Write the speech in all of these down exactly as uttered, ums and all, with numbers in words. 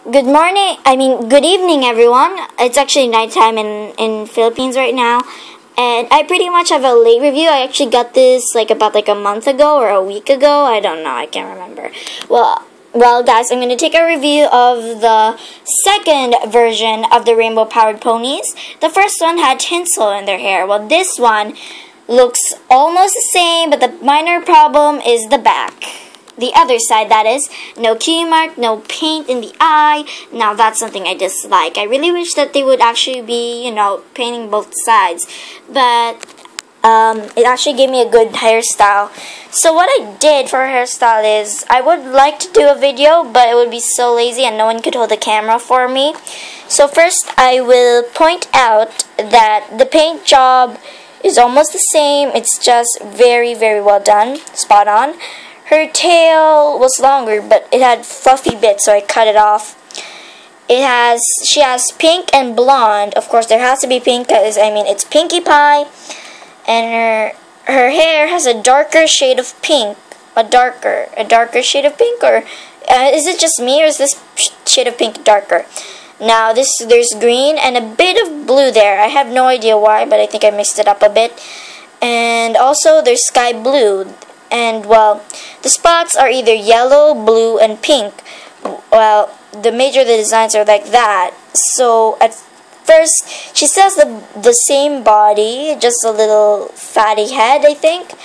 Good morning, I mean, good evening, everyone. It's actually nighttime in, in Philippines right now. And I pretty much have a late review. I actually got this like about like a month ago or a week ago. I don't know. I can't remember. Well, well, guys, I'm going to take a review of the second version of the Rainbow Powered Ponies. The first one had tinsel in their hair. Well, this one looks almost the same, but the minor problem is the back. The other side, that is. No cutie mark, no paint in the eye. Now, that's something I dislike. I really wish that they would actually be, you know, painting both sides. But, um, it actually gave me a good hairstyle. So, what I did for a hairstyle is, I would like to do a video, but it would be so lazy and no one could hold the camera for me. So, first, I will point out that the paint job is almost the same. It's just very, very well done. Spot on. Her tail was longer, but it had fluffy bits, so I cut it off. It has, she has pink and blonde. Of course, there has to be pink, because, I mean, it's Pinkie Pie. And her, her hair has a darker shade of pink. A darker, a darker shade of pink, or uh, is it just me, or is this shade of pink darker? Now, this there's green and a bit of blue there. I have no idea why, but I think I mixed it up a bit. And also, there's sky blue. And, well, the spots are either yellow, blue, and pink. Well, the major of the designs are like that. So, at first, she still has the, the same body, just a little fatty head, I think.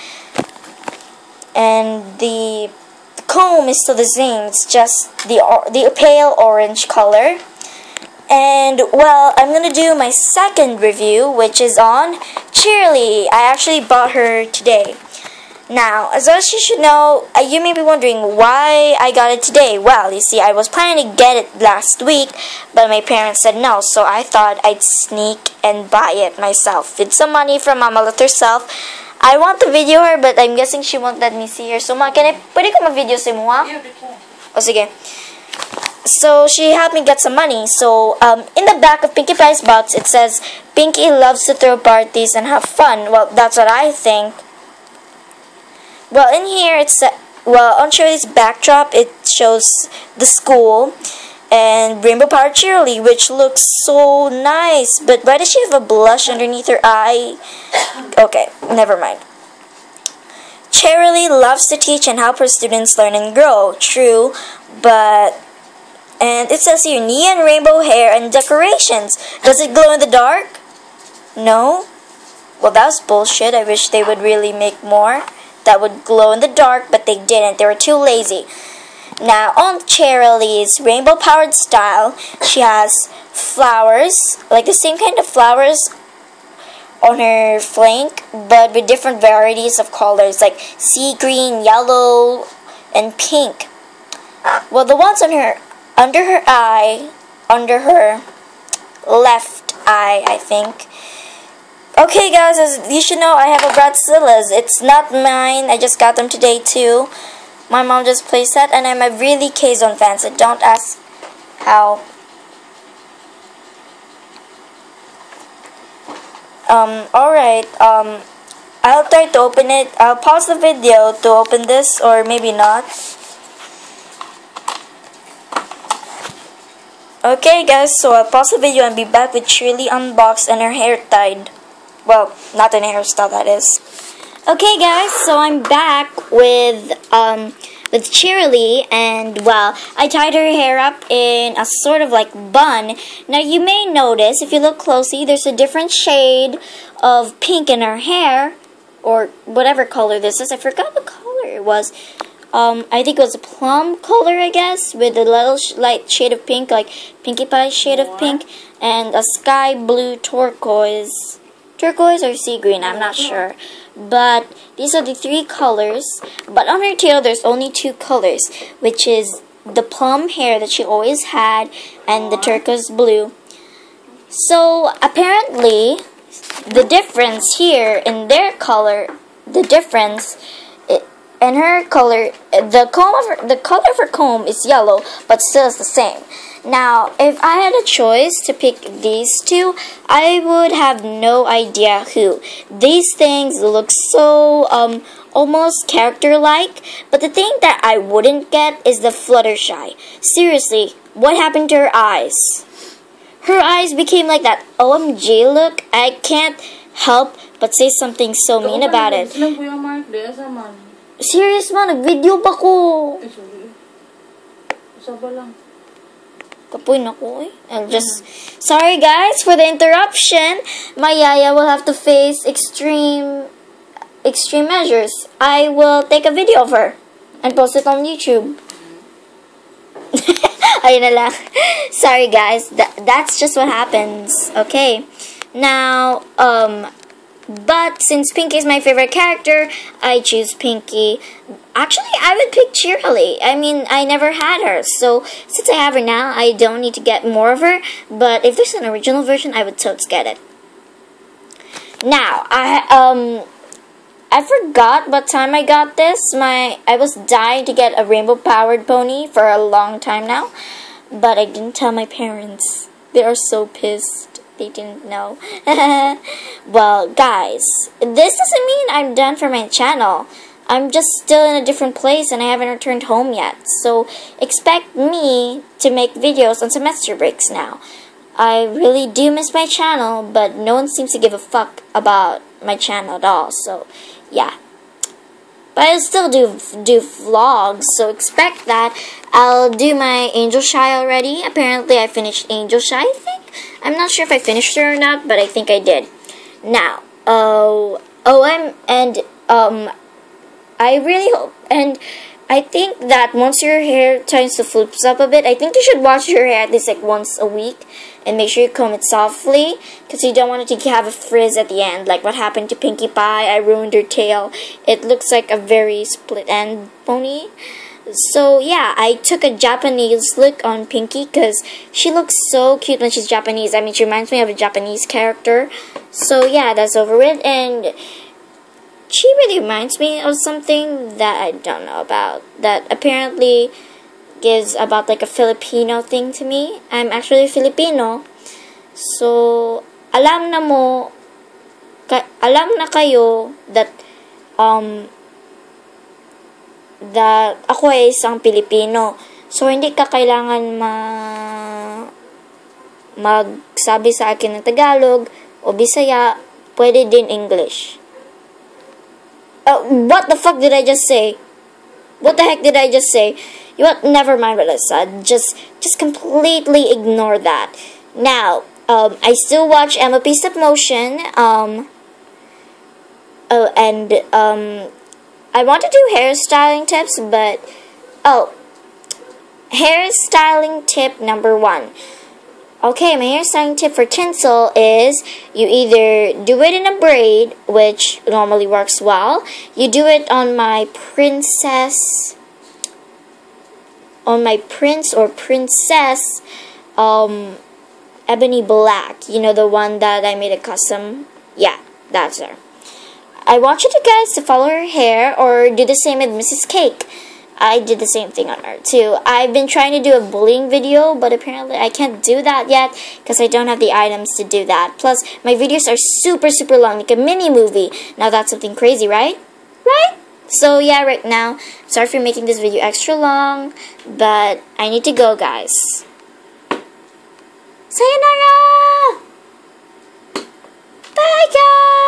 And the comb is still the same. It's just the, the pale orange color. And, well, I'm going to do my second review, which is on Cheerilee. I actually bought her today. Now, as well as you should know, uh, you may be wondering why I got it today. Well, you see, I was planning to get it last week, but my parents said no, so I thought I'd sneak and buy it myself. With some money from Mama Lot herself. I want to video her, but I'm guessing she won't let me see her. So, ma, can I, pwede ko ma-video si mo, ha? O, sige. So, she helped me get some money. So, um, in the back of Pinkie Pie's box, it says, Pinkie loves to throw parties and have fun. Well, that's what I think. Well, in here, it's, uh, well, on Cheerilee's backdrop, it shows the school and Rainbow Powered Cheerilee, which looks so nice. But why does she have a blush underneath her eye? Okay, never mind. Cheerilee loves to teach and help her students learn and grow. True, but, and it says here, neon rainbow hair and decorations. Does it glow in the dark? No? Well, that's bullshit. I wish they would really make more that would glow in the dark, but they didn't. They were too lazy. Now, on Cheerilee's Rainbow Powered style, she has flowers, like the same kind of flowers on her flank, but with different varieties of colors, like sea green, yellow, and pink. Well, the ones on her, under her eye, under her left eye, I think. Okay, guys, as you should know, I have a Bradzilla's. It's not mine. I just got them today, too. My mom just placed that, and I'm a really K-Zone fan, so don't ask how. Um, alright, um, I'll try to open it. I'll pause the video to open this, or maybe not. Okay, guys, so I'll pause the video and be back with Cheerilee unboxed and her hair tied. Well, not in a hairstyle, that is. Okay, guys, so I'm back with, um, with Cheerilee, and, well, I tied her hair up in a sort of, like, bun. Now, you may notice, if you look closely, there's a different shade of pink in her hair, or whatever color this is. I forgot what color it was. Um, I think it was a plum color, I guess, with a little sh light shade of pink, like Pinkie Pie's shade of pink, and a sky blue turquoise. Turquoise or sea green, I'm not sure. But these are the three colors. But on her tail, there's only two colors, which is the plum hair that she always had and the turquoise blue. So apparently, the difference here in their color, the difference in her color, the comb of her, the color of her comb is yellow, but still is the same. Now, if I had a choice to pick these two, I would have no idea who. These things look so um almost character-like, but the thing that I wouldn't get is the Fluttershy. Seriously, what happened to her eyes? Her eyes became like that O M G look. I can't help but say something so mean about it. Serious man, nag-video pa ko. Ay, sorry. Saba lang. Kapoy na ko eh. I'm just sorry guys for the interruption. My yaya will have to face extreme extreme measures. I will take a video of her and post it on YouTube. Ayun na lang. Sorry guys. That, that's just what happens. Okay. Now, um, but since Pinky is my favorite character, I choose Pinky. Actually, I would pick Cheerilee. I mean, I never had her. So, since I have her now, I don't need to get more of her. But if there's an original version, I would totes get it. Now, I, um... I forgot what time I got this. My I was dying to get a rainbow powered pony for a long time now, but I didn't tell my parents. They are so pissed. They didn't know. Well, guys, this doesn't mean I'm done for my channel. I'm just still in a different place and I haven't returned home yet. So expect me to make videos on semester breaks now. I really do miss my channel, but no one seems to give a fuck about my channel at all. So yeah, but I'll still do do vlogs, so expect that. I'll do my Angel Shy already. Apparently I finished Angel Shy, I think. I'm not sure if I finished it or not, but I think I did. Now, oh, oh, I'm, and, um, I really hope, and I think that once your hair turns to flips up a bit, I think you should wash your hair at least like once a week and make sure you comb it softly because you don't want it to have a frizz at the end like what happened to Pinkie Pie. I ruined her tail. It looks like a very split end pony. So yeah, I took a Japanese look on Pinky because she looks so cute when she's Japanese. I mean, she reminds me of a Japanese character. So yeah, that's over with. And she really reminds me of something that I don't know about, that apparently gives about like a Filipino thing to me. I'm actually Filipino. So, alam na mo, ka, alam na kayo that, um, that ako ay isang Pilipino. So, hindi ka kailangan ma, magsabi sa akin ng Tagalog o Bisaya, pwede din English. Uh, what the fuck did I just say? What the heck did I just say? You what? Never mind what I said. Just, just completely ignore that. Now, um, I still watch M L P Stop Motion. Um, oh, and um, I want to do hairstyling tips, but oh, hairstyling tip number one. Okay, my hairstyling tip for tinsel is you either do it in a braid, which normally works well. You do it on my princess, on my prince or princess, um, ebony black. You know, the one that I made a custom. Yeah, that's her. I want you to guys to follow her hair or do the same with Missus Cake. I did the same thing on her too. I've been trying to do a bullying video, but apparently I can't do that yet because I don't have the items to do that. Plus, my videos are super, super long, like a mini movie. Now that's something crazy, right? Right? So yeah, right now, sorry for making this video extra long, but I need to go, guys. Sayonara! Bye, guys!